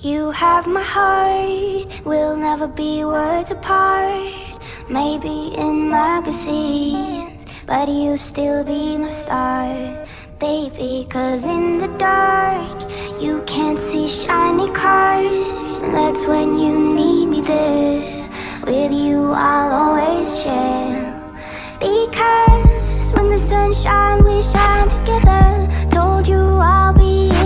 You have my heart, we'll never be worlds apart. Maybe in magazines, but you'll still be my star, baby. Cause in the dark, you can't see shiny cars, and that's when you need me there. With you I'll always share. Because when the sun shines, we shine together. Told you I'll be here